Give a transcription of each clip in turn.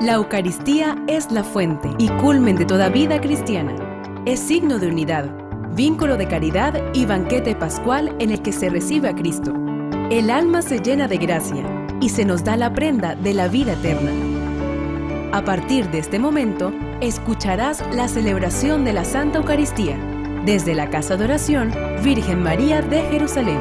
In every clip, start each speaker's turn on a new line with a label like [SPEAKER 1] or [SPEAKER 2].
[SPEAKER 1] La Eucaristía es la fuente y culmen de toda vida cristiana. Es signo de unidad, vínculo de caridad y banquete pascual en el que se recibe a Cristo. El alma se llena de gracia y se nos da la prenda de la vida eterna. A partir de este momento, escucharás la celebración de la Santa Eucaristía desde la Casa de Oración Virgen María de Jerusalén.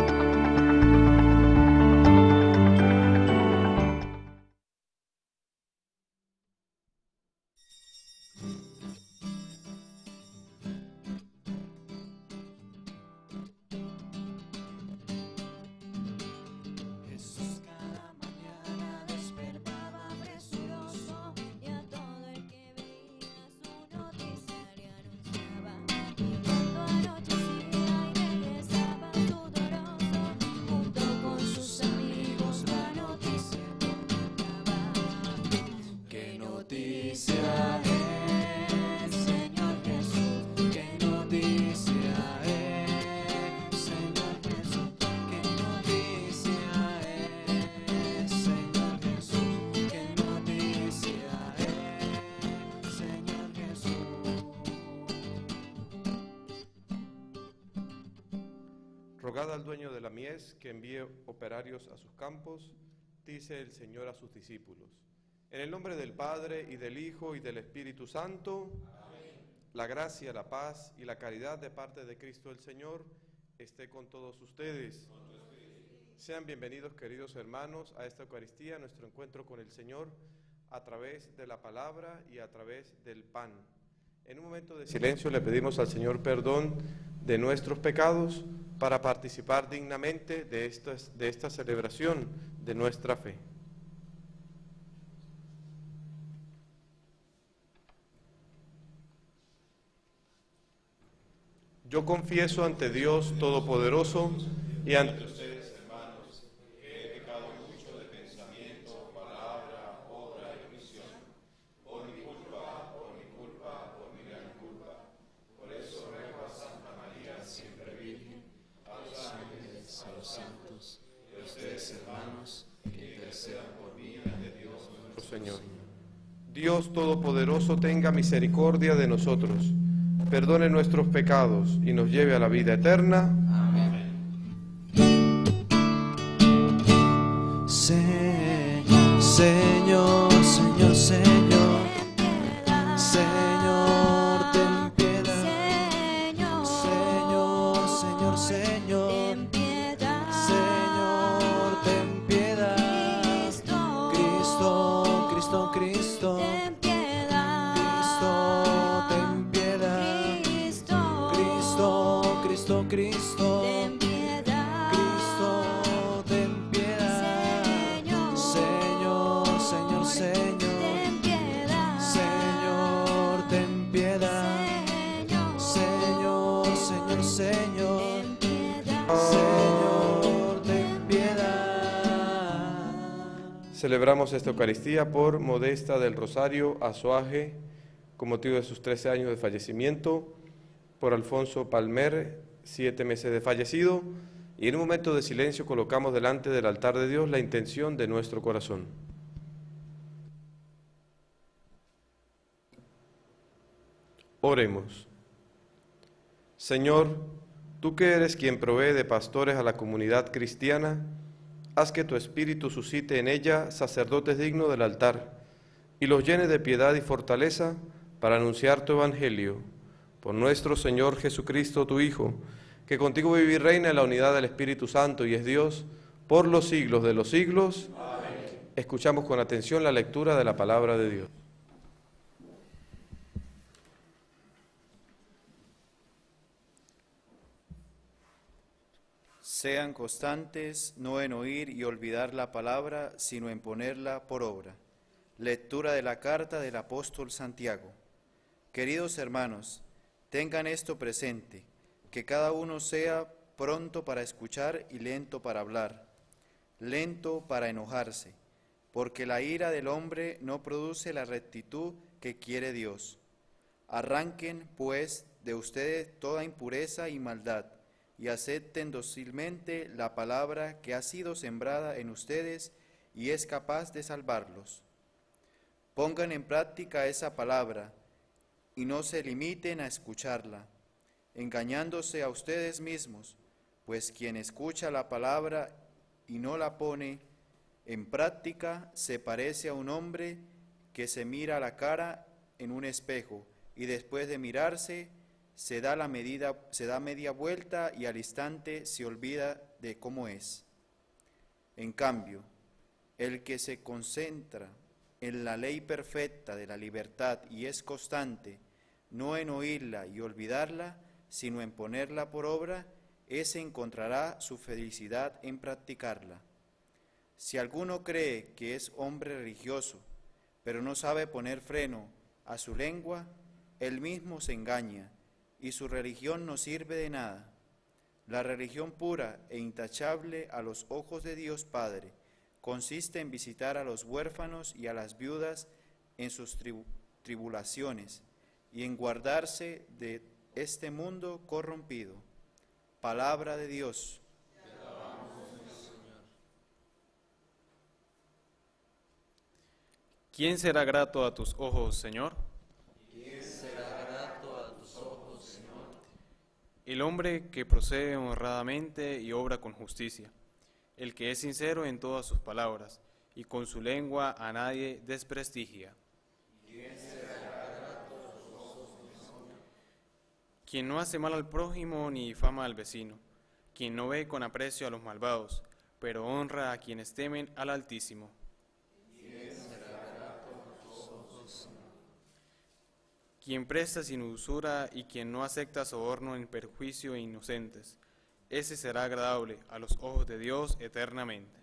[SPEAKER 2] Rogad al dueño de la mies que envíe operarios a sus campos, dice el Señor a sus discípulos. En el nombre del Padre, y del Hijo, y del Espíritu Santo, amén. La gracia, la paz y la caridad de parte de Cristo el Señor esté con todos ustedes. Sean bienvenidos, queridos hermanos, a esta Eucaristía, nuestro encuentro con el Señor, a través de la palabra y a través del pan. En un momento de silencio le pedimos al Señor perdón de nuestros pecados, para participar dignamente de esta celebración de nuestra fe. Yo confieso ante Dios Todopoderoso y ante ustedes, hermanos, que he pecado mucho de pensamiento, palabra, obra y omisión, por mi culpa, por mi gran culpa. Por eso ruego a Santa María, siempre Virgen, a los santos y a ustedes, hermanos, que intercedan por mí ante Dios nuestro Señor. Dios Todopoderoso tenga misericordia de nosotros, perdone nuestros pecados y nos lleve a la vida eterna. Amén.
[SPEAKER 3] Señor, Señor, Señor, Señor, Señor, ten piedad. Señor, Señor, Señor, Señor, ten piedad. Cristo, Cristo, Cristo, ten piedad. Cristo, ten piedad. Cristo, Cristo, Cristo, ten piedad. Cristo, ten piedad. Señor, Señor, Señor, ten piedad. Señor, ten piedad. Señor, Señor, Señor, Señor, ten piedad.
[SPEAKER 2] Celebramos esta Eucaristía por Modesta del Rosario Azoaje, con motivo de sus 13 años de fallecimiento, por Alfonso Palmer, 7 meses de fallecido, y en un momento de silencio colocamos delante del altar de Dios la intención de nuestro corazón. Oremos. Señor, tú que eres quien provee de pastores a la comunidad cristiana, haz que tu Espíritu suscite en ella sacerdotes dignos del altar y los llene de piedad y fortaleza para anunciar tu Evangelio. Por nuestro Señor Jesucristo, tu Hijo, que contigo vive y reina en la unidad del Espíritu Santo y es Dios por los siglos de los siglos. Amén. Escuchamos con atención la lectura de la palabra de Dios.
[SPEAKER 4] Sean constantes, no en oír y olvidar la palabra, sino en ponerla por obra. Lectura de la carta del apóstol Santiago. Queridos hermanos, tengan esto presente, que cada uno sea pronto para escuchar y lento para hablar, lento para enojarse, porque la ira del hombre no produce la rectitud que quiere Dios. Arranquen, pues, de ustedes toda impureza y maldad, y acepten dócilmente la palabra que ha sido sembrada en ustedes y es capaz de salvarlos. Pongan en práctica esa palabra y no se limiten a escucharla, engañándose a ustedes mismos, pues quien escucha la palabra y no la pone en práctica se parece a un hombre que se mira la cara en un espejo y después de mirarse se da media vuelta y al instante se olvida de cómo es. En cambio, el que se concentra en la ley perfecta de la libertad y es constante, no en oírla y olvidarla, sino en ponerla por obra, ese encontrará su felicidad en practicarla. Si alguno cree que es hombre religioso, pero no sabe poner freno a su lengua, él mismo se engaña, y su religión no sirve de nada. La religión pura e intachable a los ojos de Dios Padre consiste en visitar a los huérfanos y a las viudas en sus tribulaciones y en guardarse de este mundo corrompido. Palabra de Dios.
[SPEAKER 5] ¿Quién será grato a tus ojos, Señor?
[SPEAKER 3] ¿Quién será grato a tus ojos, Señor?
[SPEAKER 5] El hombre que procede honradamente y obra con justicia, el que es sincero en todas sus palabras y con su lengua a nadie desprestigia.
[SPEAKER 3] ¿Quién será grato a tus ojos, Señor?
[SPEAKER 5] Quien no hace mal al prójimo ni difama al vecino, quien no ve con aprecio a los malvados, pero honra a quienes temen al Altísimo. Quien presta sin usura y quien no acepta soborno en perjuicio de inocentes, ese será agradable a los ojos de Dios eternamente.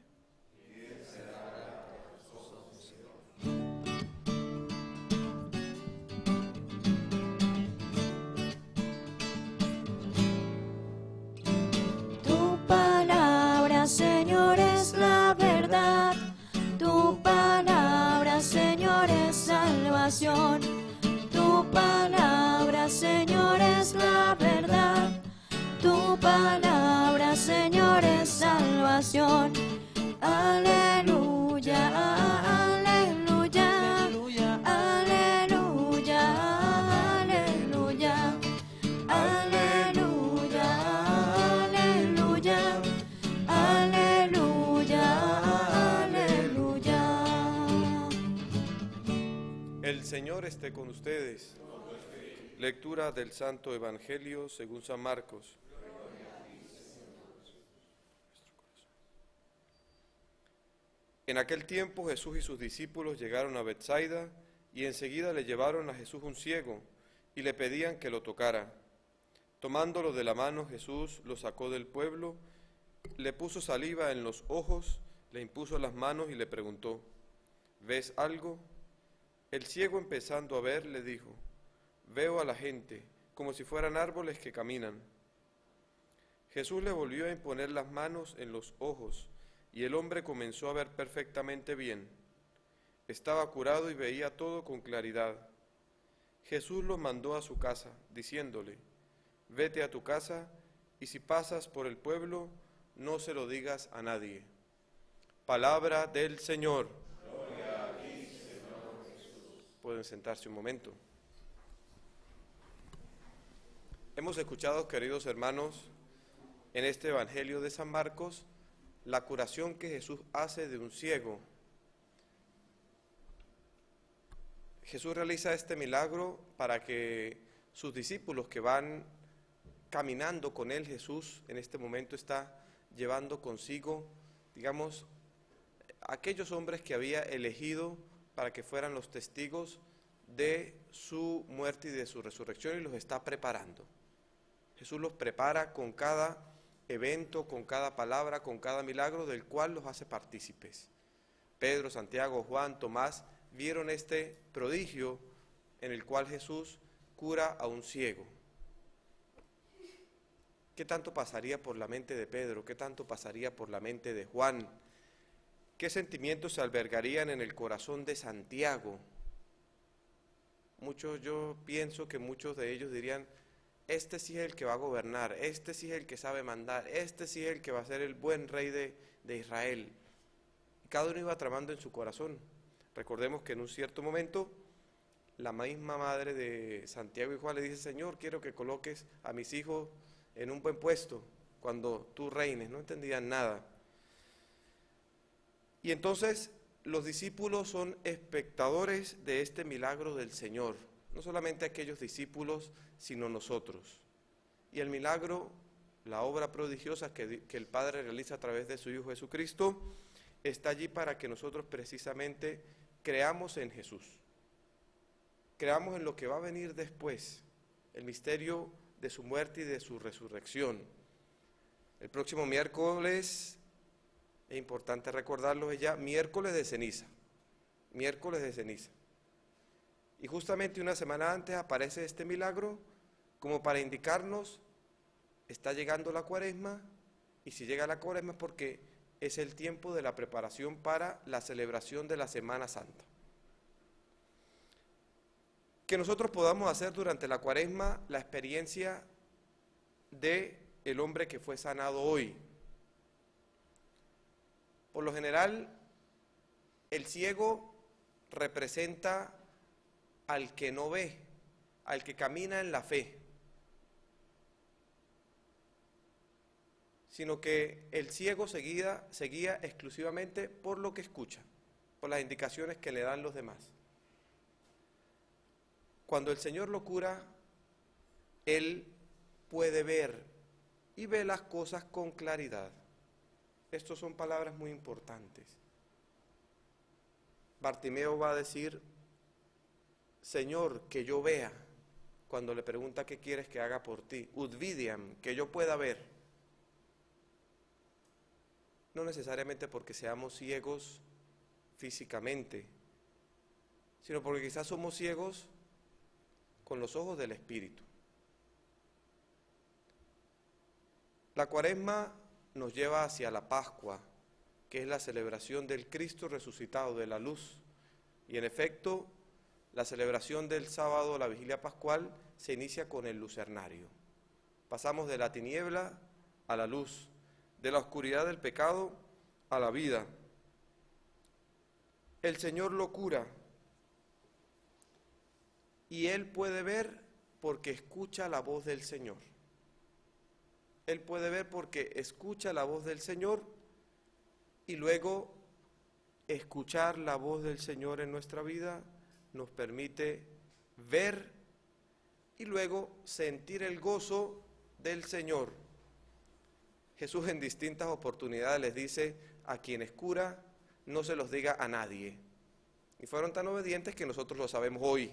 [SPEAKER 6] Tu palabra, Señor, es la verdad. Tu palabra, Señor, es salvación. Tu palabra, Señor, es la verdad. Tu palabra, Señor, es salvación. Aleluya, aleluya, aleluya, aleluya, aleluya, aleluya, aleluya, aleluya.
[SPEAKER 2] El Señor esté con ustedes. Lectura del Santo Evangelio según San Marcos. En aquel tiempo Jesús y sus discípulos llegaron a Betsaida y enseguida le llevaron a Jesús un ciego y le pedían que lo tocara. Tomándolo de la mano, Jesús lo sacó del pueblo, le puso saliva en los ojos, le impuso las manos y le preguntó: ¿ves algo? El ciego, empezando a ver, le dijo: veo a la gente, como si fueran árboles que caminan. Jesús le volvió a imponer las manos en los ojos, y el hombre comenzó a ver perfectamente bien. Estaba curado y veía todo con claridad. Jesús lo mandó a su casa, diciéndole: vete a tu casa, y si pasas por el pueblo, no se lo digas a nadie. Palabra del Señor. Gloria a ti, Señor Jesús. Pueden sentarse un momento. Hemos escuchado, queridos hermanos, en este Evangelio de San Marcos, la curación que Jesús hace de un ciego. Jesús realiza este milagro para que sus discípulos que van caminando con él, Jesús en este momento está llevando consigo, digamos, aquellos hombres que había elegido para que fueran los testigos de su muerte y de su resurrección, y los está preparando. Jesús los prepara con cada evento, con cada palabra, con cada milagro del cual los hace partícipes. Pedro, Santiago, Juan, Tomás vieron este prodigio en el cual Jesús cura a un ciego. ¿Qué tanto pasaría por la mente de Pedro? ¿Qué tanto pasaría por la mente de Juan? ¿Qué sentimientos se albergarían en el corazón de Santiago? Yo pienso que muchos de ellos dirían: este sí es el que va a gobernar, este sí es el que sabe mandar, este sí es el que va a ser el buen rey de Israel. Y cada uno iba tramando en su corazón. Recordemos que en un cierto momento la misma madre de Santiago y Juan le dice: Señor, quiero que coloques a mis hijos en un buen puesto cuando tú reines. No entendían nada. Y entonces los discípulos son espectadores de este milagro del Señor, no solamente aquellos discípulos, sino nosotros. Y el milagro, la obra prodigiosa que el Padre realiza a través de su Hijo Jesucristo, está allí para que nosotros precisamente creamos en Jesús, creamos en lo que va a venir después, el misterio de su muerte y de su resurrección. El próximo miércoles, es importante recordarlo, es ya miércoles de ceniza, miércoles de ceniza. Y justamente una semana antes aparece este milagro como para indicarnos: está llegando la Cuaresma, y si llega la Cuaresma es porque es el tiempo de la preparación para la celebración de la Semana Santa. Que nosotros podamos hacer durante la Cuaresma la experiencia de el hombre que fue sanado hoy. Por lo general, el ciego representa al que no ve, al que camina en la fe, sino que el ciego se guía exclusivamente por lo que escucha, por las indicaciones que le dan los demás. Cuando el Señor lo cura, él puede ver y ve las cosas con claridad. Estas son palabras muy importantes. Bartimeo va a decir: Señor, que yo vea, cuando le pregunta qué quieres que haga por ti. Udvidiam, que yo pueda ver. No necesariamente porque seamos ciegos físicamente, sino porque quizás somos ciegos con los ojos del Espíritu. La Cuaresma nos lleva hacia la Pascua, que es la celebración del Cristo resucitado, de la luz. Y en efecto, la celebración del sábado, la vigilia pascual, se inicia con el lucernario. Pasamos de la tiniebla a la luz, de la oscuridad del pecado a la vida. El Señor lo cura y él puede ver porque escucha la voz del Señor. Él puede ver porque escucha la voz del Señor, y luego escuchar la voz del Señor en nuestra vida nos permite ver y luego sentir el gozo del Señor. Jesús en distintas oportunidades les dice: a quienes cura, no se los diga a nadie. Y fueron tan obedientes que nosotros lo sabemos hoy.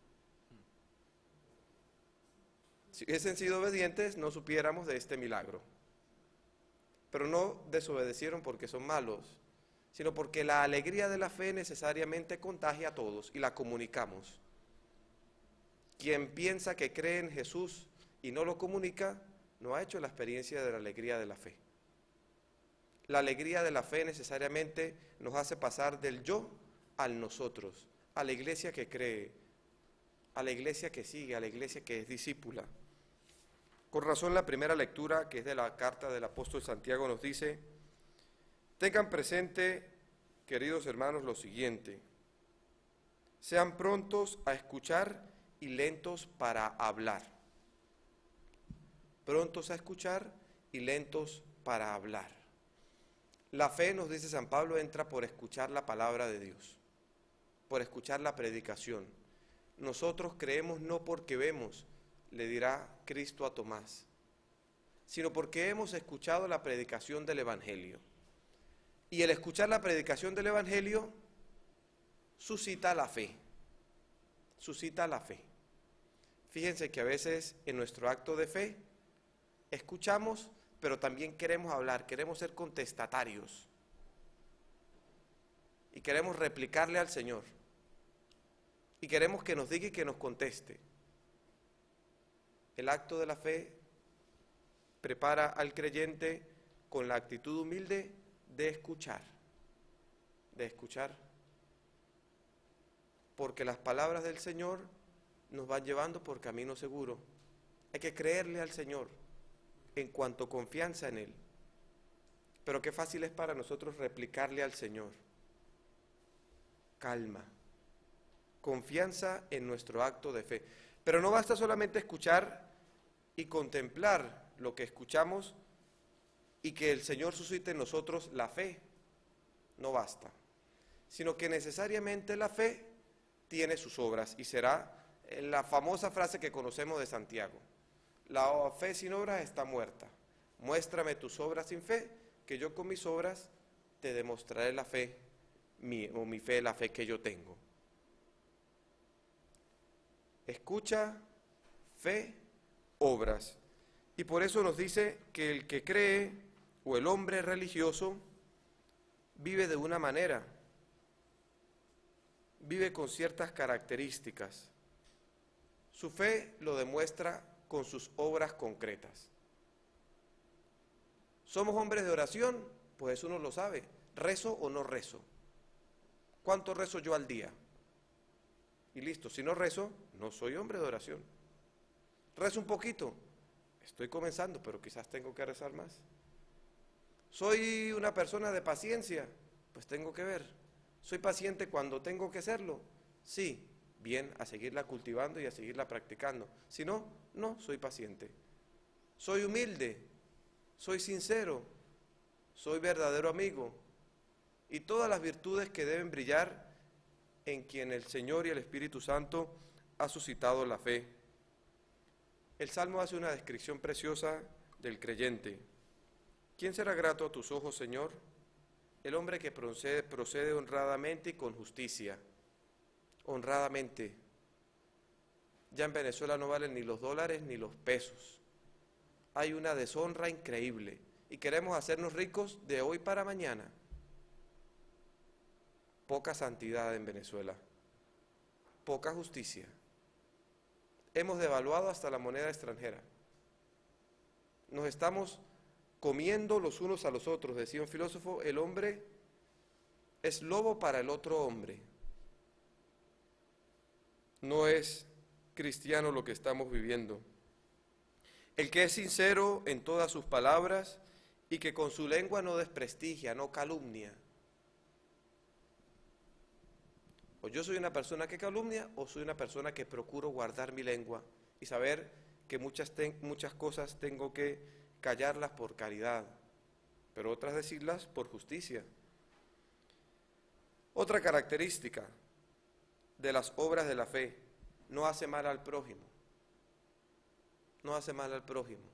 [SPEAKER 2] Si hubiesen sido obedientes, no supiéramos de este milagro. Pero no desobedecieron porque son malos, sino porque la alegría de la fe necesariamente contagia a todos y la comunicamos. Quien piensa que cree en Jesús y no lo comunica, no ha hecho la experiencia de la alegría de la fe. La alegría de la fe necesariamente nos hace pasar del yo al nosotros, a la iglesia que cree, a la iglesia que sigue, a la iglesia que es discípula. Con razón, la primera lectura, que es de la carta del apóstol Santiago, nos dice: tengan presente, queridos hermanos, lo siguiente: sean prontos a escuchar y lentos para hablar. Prontos a escuchar y lentos para hablar. La fe, nos dice San Pablo, entra por escuchar la palabra de Dios, por escuchar la predicación. Nosotros creemos no porque vemos, le dirá Cristo a Tomás, sino porque hemos escuchado la predicación del Evangelio. Y el escuchar la predicación del Evangelio suscita la fe, suscita la fe. Fíjense que a veces en nuestro acto de fe escuchamos, pero también queremos hablar, queremos ser contestatarios y queremos replicarle al Señor y queremos que nos diga y que nos conteste. El acto de la fe prepara al creyente con la actitud humilde de escuchar, porque las palabras del Señor nos van llevando por camino seguro. Hay que creerle al Señor en cuanto confianza en Él, pero qué fácil es para nosotros replicarle al Señor. calma, confianza en nuestro acto de fe. Pero no basta solamente escuchar y contemplar lo que escuchamos y que el Señor suscite en nosotros la fe, no basta, sino que necesariamente la fe tiene sus obras y será la famosa frase que conocemos de Santiago: la fe sin obras está muerta, muéstrame tus obras sin fe, que yo con mis obras te demostraré la fe, mi fe, la fe que yo tengo. Escucha, fe, obras. Y por eso nos dice que el que cree o el hombre religioso vive de una manera, vive con ciertas características. Su fe lo demuestra con sus obras concretas. ¿Somos hombres de oración? Pues uno lo sabe. ¿Rezo o no rezo? ¿Cuánto rezo yo al día? Y listo, si no rezo, no soy hombre de oración. ¿Rezo un poquito? Estoy comenzando, pero quizás tengo que rezar más. ¿Soy una persona de paciencia? Pues tengo que ver. ¿Soy paciente cuando tengo que serlo? Sí, bien, a seguirla cultivando y a seguirla practicando. Si no, no soy paciente. ¿Soy humilde? ¿Soy sincero? ¿Soy verdadero amigo? Y todas las virtudes que deben brillar en quien el Señor y el Espíritu Santo ha suscitado la fe. El Salmo hace una descripción preciosa del creyente. ¿Quién será grato a tus ojos, Señor? El hombre que procede honradamente y con justicia. Honradamente. Ya en Venezuela no valen ni los dólares ni los pesos. Hay una deshonra increíble y queremos hacernos ricos de hoy para mañana. Poca santidad en Venezuela, poca justicia. Hemos devaluado hasta la moneda extranjera. Nos estamos comiendo los unos a los otros. Decía un filósofo: el hombre es lobo para el otro hombre. No es cristiano lo que estamos viviendo. El que es sincero en todas sus palabras y que con su lengua no desprestigia, no calumnia. O yo soy una persona que calumnia o soy una persona que procuro guardar mi lengua y saber que muchas cosas tengo que callarlas por caridad, pero otras decirlas por justicia. Otra característica de las obras de la fe: no hace mal al prójimo. No hace mal al prójimo.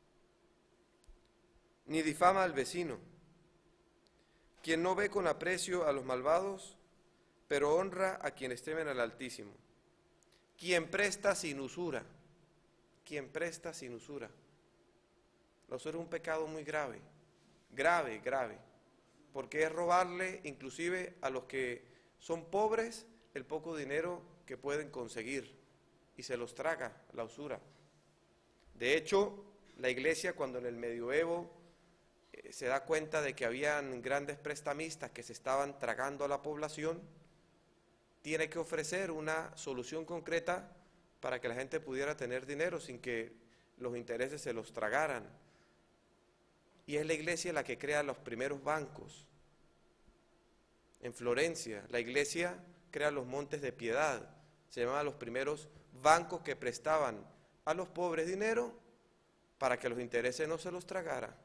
[SPEAKER 2] Ni difama al vecino. Quien no ve con aprecio a los malvados, pero honra a quienes temen al Altísimo. Quien presta sin usura. Quien presta sin usura. La usura es un pecado muy grave, grave, porque es robarle inclusive a los que son pobres el poco dinero que pueden conseguir y se los traga la usura. De hecho, la Iglesia, cuando en el medioevo se da cuenta de que habían grandes prestamistas que se estaban tragando a la población, tiene que ofrecer una solución concreta para que la gente pudiera tener dinero sin que los intereses se los tragaran. Y es la Iglesia la que crea los primeros bancos. En Florencia, la Iglesia crea los montes de piedad. Se llamaban los primeros bancos que prestaban a los pobres dinero para que los intereses no se los tragara.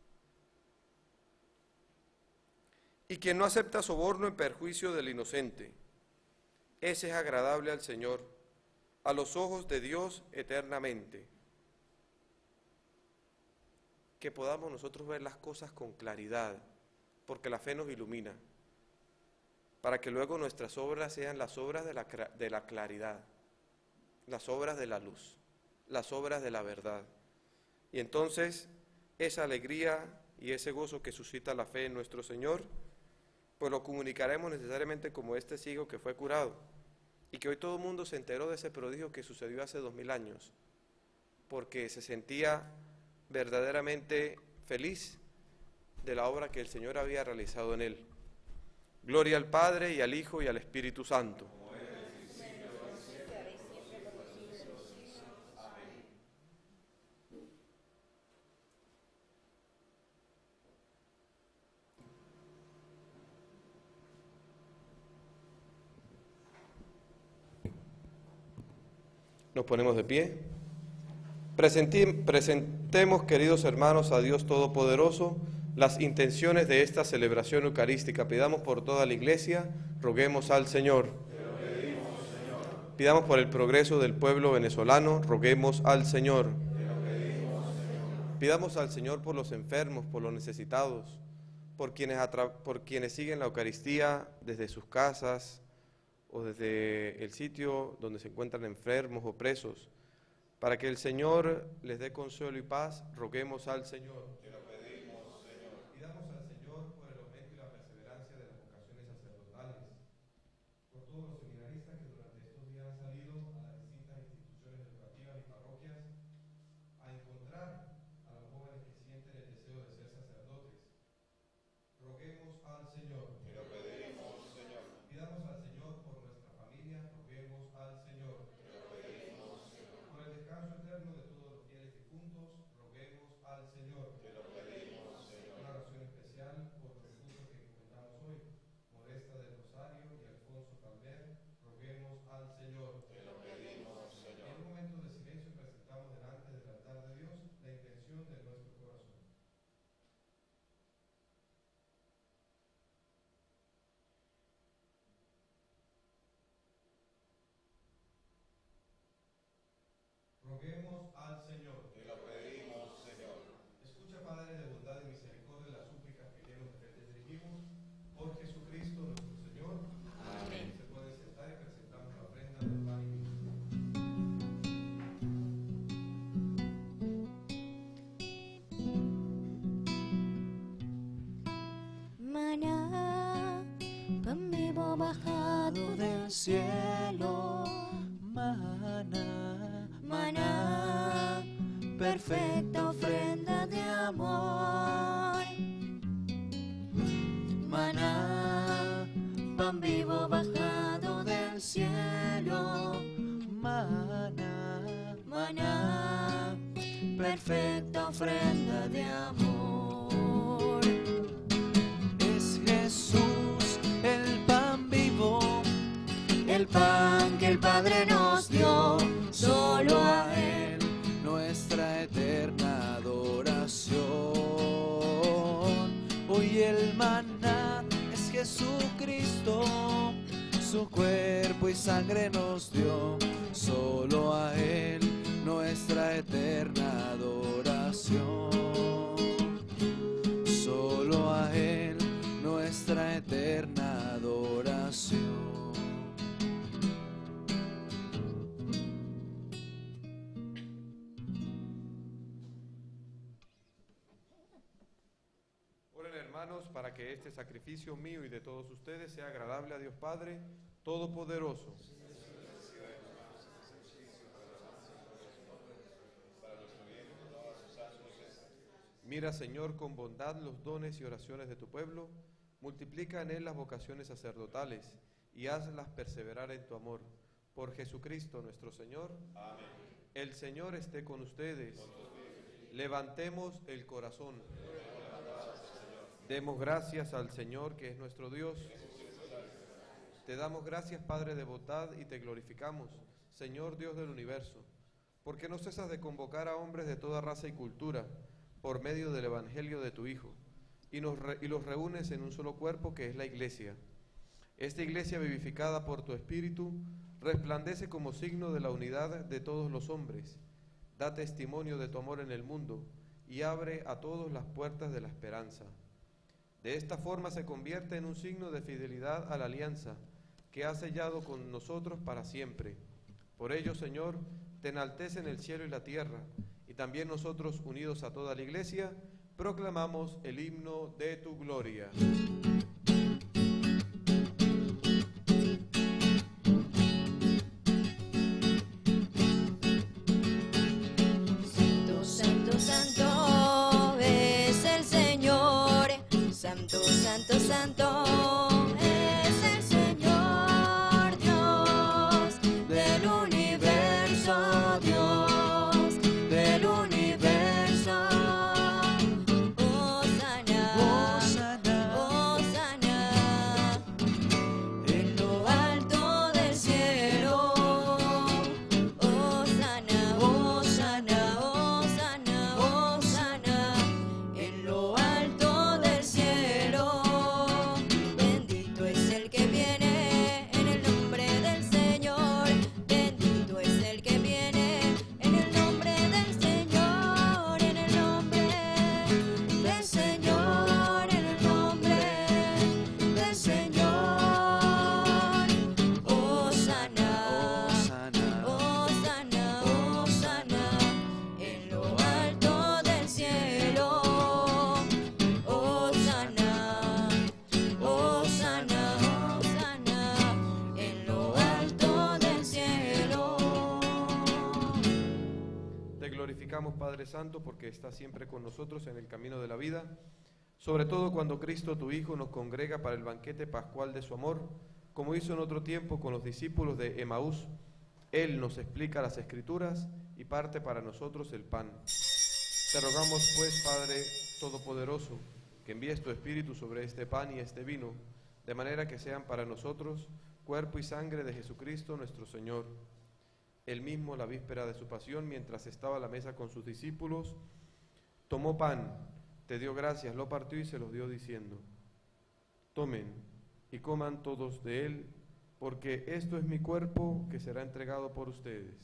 [SPEAKER 2] Y quien no acepta soborno en perjuicio del inocente, ese es agradable al Señor, a los ojos de Dios eternamente. Que podamos nosotros ver las cosas con claridad, porque la fe nos ilumina, para que luego nuestras obras sean las obras de la claridad, las obras de la luz, las obras de la verdad. Y entonces esa alegría y ese gozo que suscita la fe en nuestro Señor, pues lo comunicaremos necesariamente como este ciego que fue curado, y que hoy todo el mundo se enteró de ese prodigio que sucedió hace 2000 años, porque se sentía verdaderamente feliz de la obra que el Señor había realizado en él. Gloria al Padre, y al Hijo, y al Espíritu Santo. Nos ponemos de pie. Presentemos, queridos hermanos, a Dios Todopoderoso las intenciones de esta celebración eucarística. Pidamos por toda la Iglesia, roguemos al Señor. Pidamos por el progreso del pueblo venezolano, roguemos al Señor. Pidamos al Señor por los enfermos, por los necesitados, por quienes siguen la Eucaristía desde sus casas o desde el sitio donde se encuentran enfermos o presos. Para que el Señor les dé consuelo y paz, roguemos al Señor. Te lo pedimos, Señor. Pidamos al Señor por el aumento y la perseverancia de las vocaciones sacerdotales, por todos los seminaristas que durante estos días han salido a las distintas instituciones educativas y parroquias a encontrar a los jóvenes que sienten el deseo de ser sacerdotes. Roguemos al Señor. Te lo pedimos, Señor. Pidamos al Señor por nuestra familia, roguemos al Señor. Por el descanso eterno de todos los fieles difuntos, roguemos al Señor. Te lo pedimos, Señor. Una oración especial por los difuntos que encomendamos hoy, Modesta del Rosario y Alfonso Calver, roguemos al Señor. Te lo pedimos, Señor. En un momento de silencio presentamos delante del altar de Dios la intención de nuestro corazón. Roguemos al Señor. Te lo pedimos, Señor. Escucha, Padre de bondad y misericordia, las súplicas que llenos de fe te dirigimos. Por Jesucristo nuestro Señor. Amén. Se puede sentar y presentamos la ofrenda del pan y vino.
[SPEAKER 6] Maná, pan vivo bajado del cielo. Maná, maná, perfecta ofrenda de amor. Maná, pan vivo bajado del cielo. Maná, maná, perfecta ofrenda de amor. Es Jesús el pan vivo, el pan que el Padre nos dio, solo a Él nuestra eterna adoración. Hoy el maná es Jesucristo, su cuerpo y sangre nos dio, solo a Él nuestra eterna adoración. Solo a Él nuestra eterna adoración.
[SPEAKER 2] Hermanos, para que este sacrificio mío y de todos ustedes sea agradable a Dios Padre Todopoderoso. Mira, Señor, con bondad los dones y oraciones de tu pueblo, multiplica en él las vocaciones sacerdotales y hazlas perseverar en tu amor. Por Jesucristo nuestro Señor. Amén. El Señor esté con ustedes. Levantemos el corazón. Demos gracias al Señor, que es nuestro Dios. Te damos gracias, Padre de bondad, y te glorificamos, Señor Dios del universo, porque no cesas de convocar a hombres de toda raza y cultura por medio del Evangelio de tu Hijo, y los reúnes en un solo cuerpo que es la Iglesia. Esta Iglesia, vivificada por tu Espíritu, resplandece como signo de la unidad de todos los hombres. Da testimonio de tu amor en el mundo y abre a todos las puertas de la esperanza. De esta forma se convierte en un signo de fidelidad a la alianza que has sellado con nosotros para siempre. Por ello, Señor, te enaltecen el cielo y la tierra, y también nosotros, unidos a toda la Iglesia, proclamamos el himno de tu gloria.
[SPEAKER 6] Santo, santo, santo es el Señor. Santo, santo, santo es el Señor, Dios del universo, Dios del universo. Hosana, Hosana, Hosana.
[SPEAKER 2] suplicamos, Padre Santo, porque estás siempre con nosotros en el camino de la vida, sobre todo cuando Cristo, tu Hijo, nos congrega para el banquete pascual de su amor, como hizo en otro tiempo con los discípulos de Emaús. Él nos explica las Escrituras y parte para nosotros el pan. Te rogamos, pues, Padre Todopoderoso, que envíes tu Espíritu sobre este pan y este vino, de manera que sean para nosotros cuerpo y sangre de Jesucristo nuestro Señor. Él mismo, la víspera de su pasión, mientras estaba a la mesa con sus discípulos, tomó pan, te dio gracias, lo partió y se los dio diciendo: tomen y coman todos de él, porque esto es mi cuerpo que será entregado por ustedes.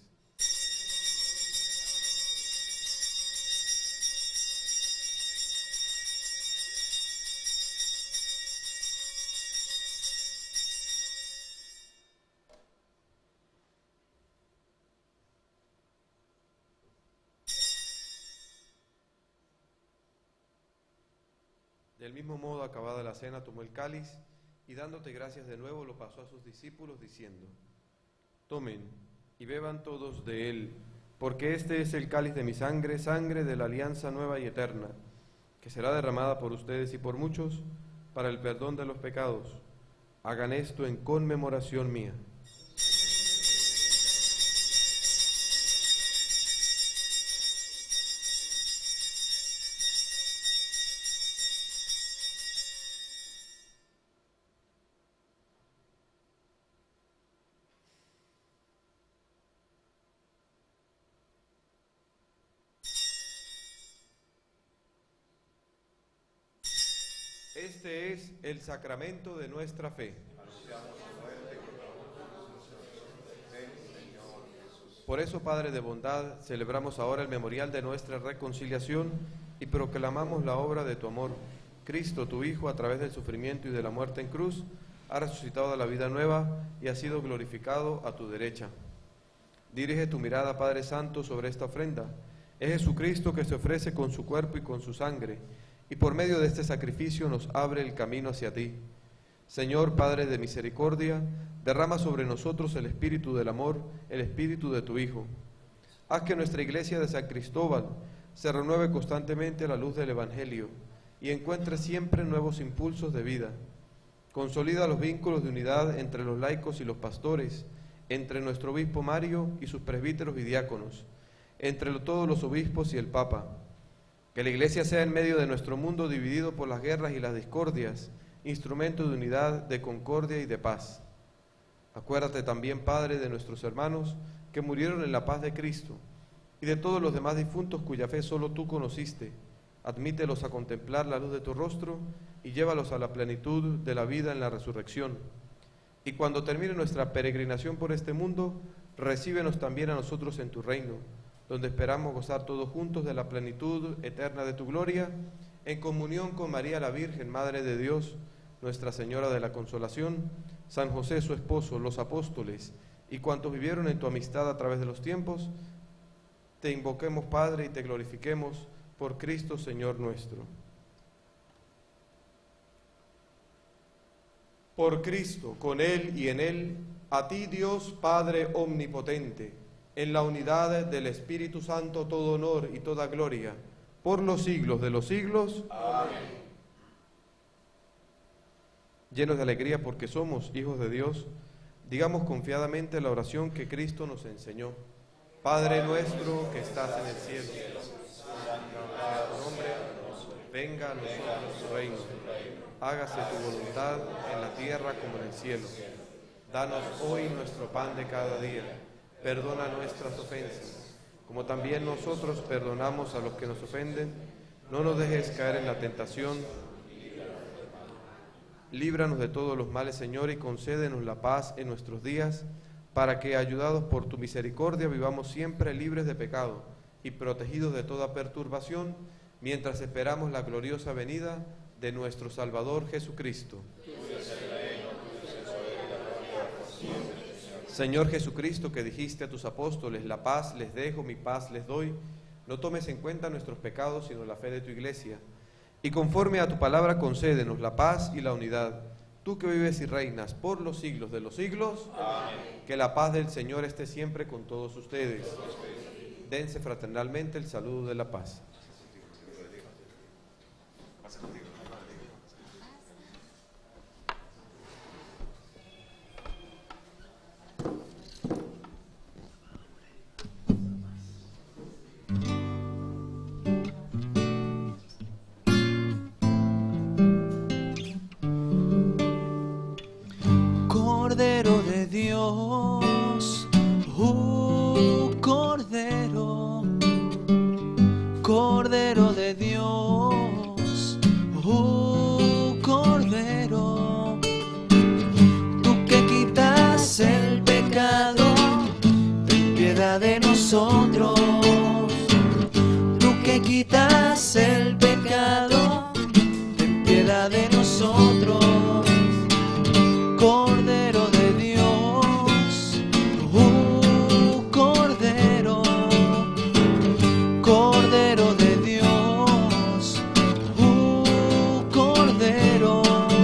[SPEAKER 2] Del mismo modo, acabada la cena, tomó el cáliz y dándote gracias de nuevo lo pasó a sus discípulos diciendo: tomen y beban todos de él, porque este es el cáliz de mi sangre, sangre de la alianza nueva y eterna, que será derramada por ustedes y por muchos para el perdón de los pecados. Hagan esto en conmemoración mía. Este es el sacramento de nuestra fe. Por eso, Padre de bondad, celebramos ahora el memorial de nuestra reconciliación y proclamamos la obra de tu amor. Cristo, tu Hijo, a través del sufrimiento y de la muerte en cruz, ha resucitado a la vida nueva y ha sido glorificado a tu derecha. Dirige tu mirada, Padre Santo, sobre esta ofrenda. Es Jesucristo que se ofrece con su cuerpo y con su sangre, y por medio de este sacrificio nos abre el camino hacia ti. Señor, Padre de misericordia, derrama sobre nosotros el espíritu del amor, el espíritu de tu Hijo. Haz que nuestra iglesia de San Cristóbal se renueve constantemente a la luz del Evangelio y encuentre siempre nuevos impulsos de vida. Consolida los vínculos de unidad entre los laicos y los pastores, entre nuestro obispo Mario y sus presbíteros y diáconos, entre todos los obispos y el Papa. Que la Iglesia sea en medio de nuestro mundo dividido por las guerras y las discordias, instrumento de unidad, de concordia y de paz. Acuérdate también, Padre, de nuestros hermanos que murieron en la paz de Cristo y de todos los demás difuntos cuya fe solo tú conociste. Admítelos a contemplar la luz de tu rostro y llévalos a la plenitud de la vida en la resurrección. Y cuando termine nuestra peregrinación por este mundo, recíbenos también a nosotros en tu reino, donde esperamos gozar todos juntos de la plenitud eterna de tu gloria, en comunión con María la Virgen, Madre de Dios, Nuestra Señora de la Consolación, San José su esposo, los apóstoles y cuantos vivieron en tu amistad a través de los tiempos. Te invoquemos, Padre, y te glorifiquemos por Cristo, Señor nuestro. Por Cristo, con Él y en Él, a ti, Dios Padre omnipotente, en la unidad del Espíritu Santo, todo honor y toda gloria, por los siglos de los siglos. Amén. Llenos de alegría porque somos hijos de Dios, digamos confiadamente la oración que Cristo nos enseñó. Padre nuestro que estás en el cielo, santificado tu nombre, venga a nosotros tu reino, hágase tu voluntad en la tierra como en el cielo. Danos hoy nuestro pan de cada día. Perdona nuestras ofensas, como también nosotros perdonamos a los que nos ofenden. No nos dejes caer en la tentación. Líbranos de todos los males, Señor, y concédenos la paz en nuestros días, para que, ayudados por tu misericordia, vivamos siempre libres de pecado y protegidos de toda perturbación, mientras esperamos la gloriosa venida de nuestro Salvador Jesucristo. Señor Jesucristo, que dijiste a tus apóstoles: la paz les dejo, mi paz les doy, no tomes en cuenta nuestros pecados, sino la fe de tu Iglesia. Y conforme a tu palabra, concédenos la paz y la unidad. Tú que vives y reinas por los siglos de los siglos, amén. Que la paz del Señor esté siempre con todos ustedes. Dense fraternalmente el saludo de la paz.
[SPEAKER 7] Cordero de Dios, Cordero, Cordero de Dios, Cordero, tú que quitas el pecado, ten piedad de nosotros, tú que quitas el pecado, ten piedad de nosotros. Cordero de Dios, Cordero, Cordero de Dios, Cordero,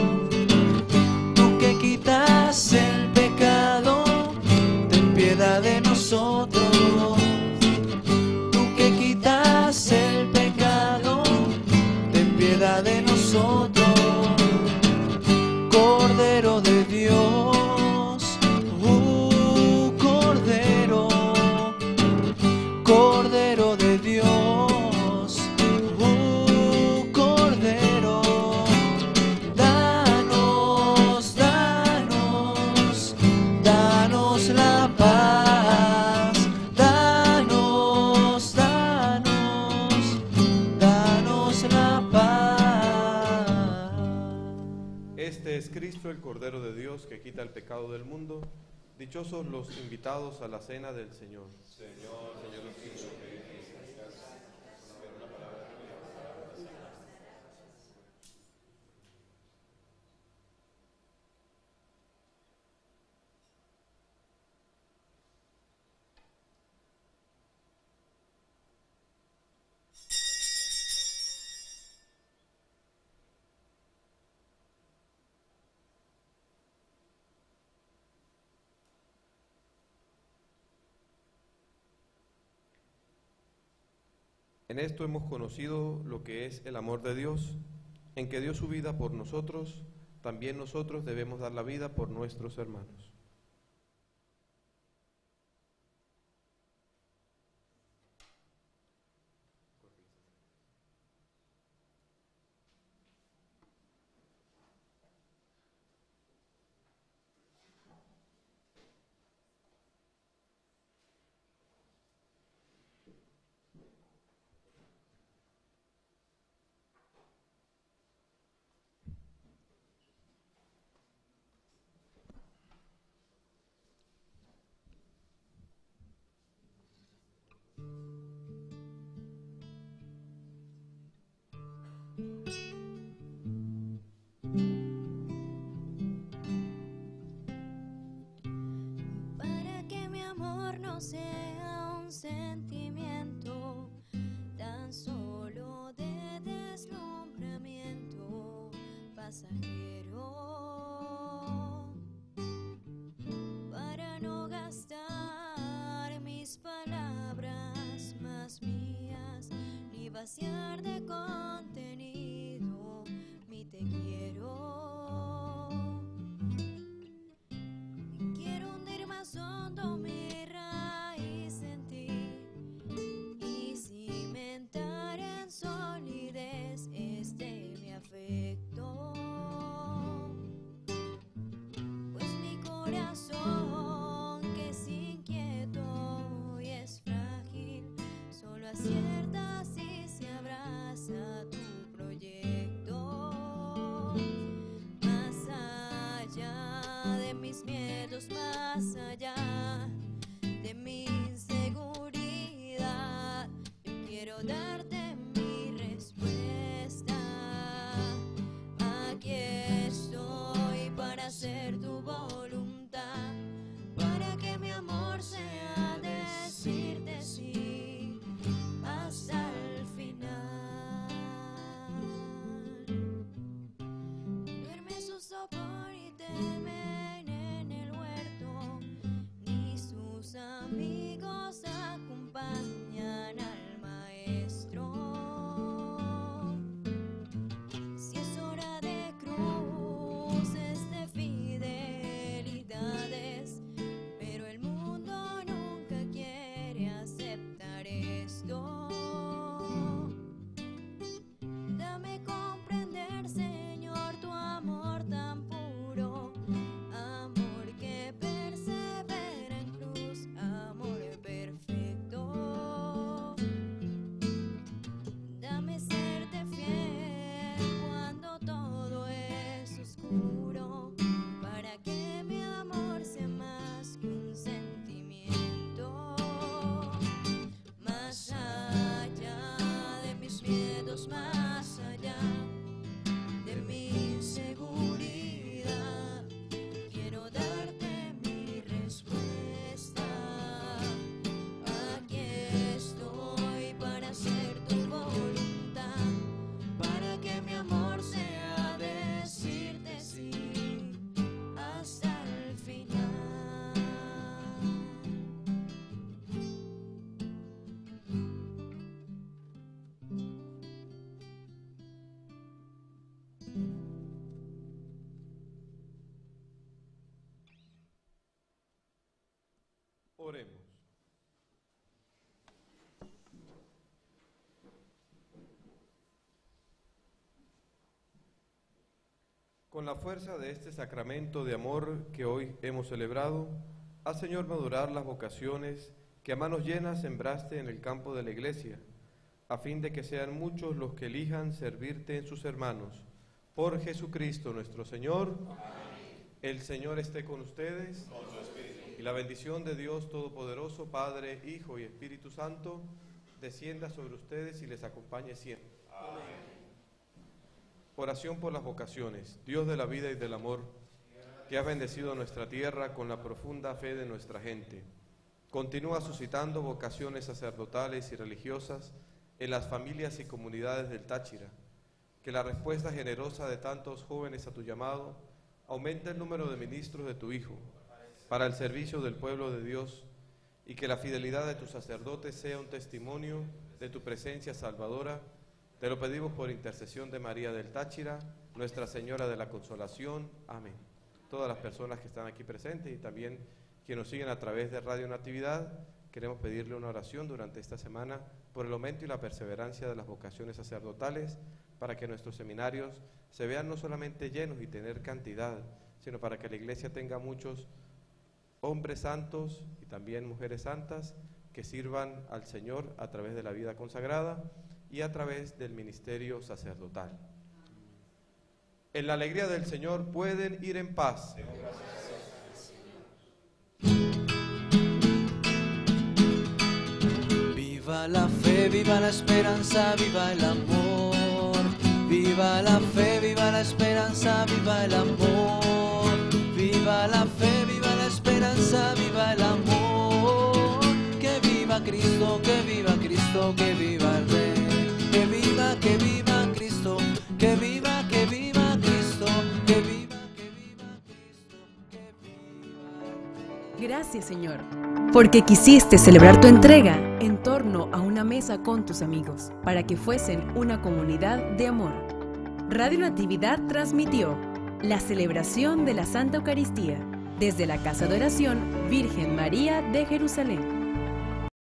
[SPEAKER 7] tú que quitas el pecado, ten piedad de nosotros, tú que quitas el pecado, ten piedad de nosotros. Cordero de Dios, Cordero, Cordero de Dios, Cordero, danos, danos, danos la paz, danos, danos, danos la paz.
[SPEAKER 2] Este es Cristo, el Cordero de Dios, que quita el pecado del mundo. Dichosos los invitados a la cena del Señor. Señor, Señor, en esto hemos conocido lo que es el amor de Dios, en que dio su vida por nosotros, también nosotros debemos dar la vida por nuestros hermanos.
[SPEAKER 6] Para que mi amor no sea un sentimiento tan solo de deslumbramiento pasajero, para no gastar mis palabras más mías ni vaciar de contenido mi te quiero. Quiero hundir más hondo mi raíz en ti y cimentar en solidez este mi afecto, pues mi corazón, que es inquieto y es frágil, solo acierta si se abraza tu proyecto. Más allá de mis miedos, más allá de mi inseguridad, yo quiero darte mi respuesta. Aquí estoy para hacer tu voluntad, para que mi amor sea decirte sí hasta el final. Duerme su sopor y temen en el huerto,
[SPEAKER 2] Oremos. Con la fuerza de este sacramento de amor que hoy hemos celebrado, haz, Señor, madurar las vocaciones que a manos llenas sembraste en el campo de la Iglesia, a fin de que sean muchos los que elijan servirte en sus hermanos. Por Jesucristo nuestro Señor. Amén. El Señor esté con ustedes. Con su espíritu. Y la bendición de Dios Todopoderoso, Padre, Hijo y Espíritu Santo, descienda sobre ustedes y les acompañe siempre. Amén. Oración por las vocaciones. Dios de la vida y del amor, que has bendecido nuestra tierra con la profunda fe de nuestra gente, continúa suscitando vocaciones sacerdotales y religiosas en las familias y comunidades del Táchira. Que la respuesta generosa de tantos jóvenes a tu llamado aumente el número de ministros de tu Hijo para el servicio del pueblo de Dios, y que la fidelidad de tus sacerdotes sea un testimonio de tu presencia salvadora. Te lo pedimos por intercesión de María del Táchira, Nuestra Señora de la Consolación. Amén. Todas las personas que están aquí presentes y también quienes nos siguen a través de Radio Natividad, queremos pedirle una oración durante esta semana por el aumento y la perseverancia de las vocaciones sacerdotales, para que nuestros seminarios se vean no solamente llenos y tener cantidad, sino para que la Iglesia tenga muchos hombres santos y también mujeres santas que sirvan al Señor a través de la vida consagrada y a través del ministerio sacerdotal. En la alegría del Señor pueden ir en paz.
[SPEAKER 7] Viva la fe, viva la esperanza, viva el amor. Viva la fe, viva la esperanza, viva el amor. Viva la fe, viva la esperanza, viva el amor. Que viva Cristo, que viva Cristo, que viva el Rey. Que viva Cristo, que viva Cristo, que viva Cristo, que viva.
[SPEAKER 1] Gracias, Señor, porque quisiste celebrar tu entrega en torno a una mesa con tus amigos, para que fuesen una comunidad de amor. Radio Natividad transmitió la celebración de la Santa Eucaristía desde la Casa de Oración Virgen María de Jerusalén.